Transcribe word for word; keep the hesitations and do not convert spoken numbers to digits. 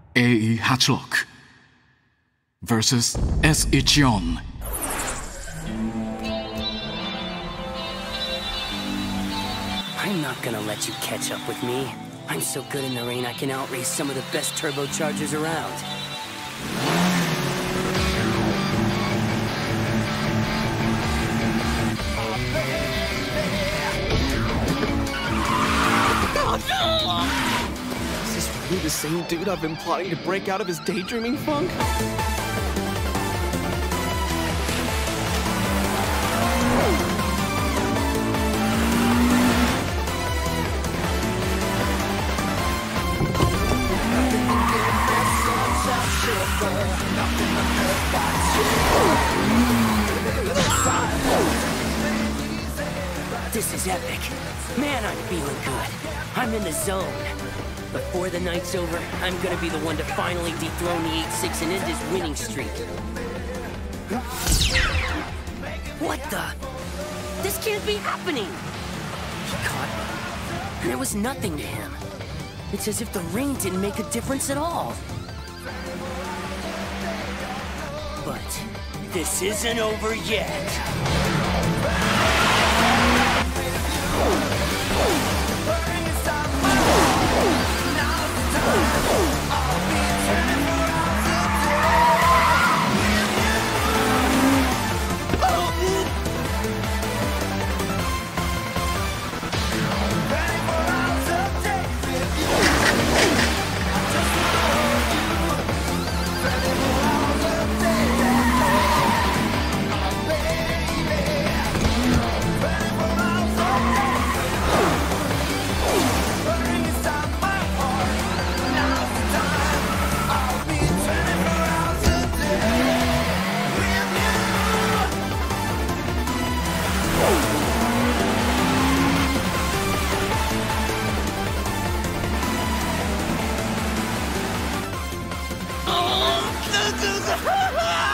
A E Hatchlock versus S Ichion. I'm not gonna let you catch up with me. I'm so good in the rain I can outrace some of the best turbochargers around. Is this really the same dude I've been plotting to break out of his daydreaming funk? This is epic. Man, I'm feeling good. I'm in the zone. Before the night's over, I'm gonna be the one to finally dethrone the eight six and end his winning streak. What the? This can't be happening! He caught me. And it was nothing to him. It's as if the rain didn't make a difference at all. But this isn't over yet. Oh,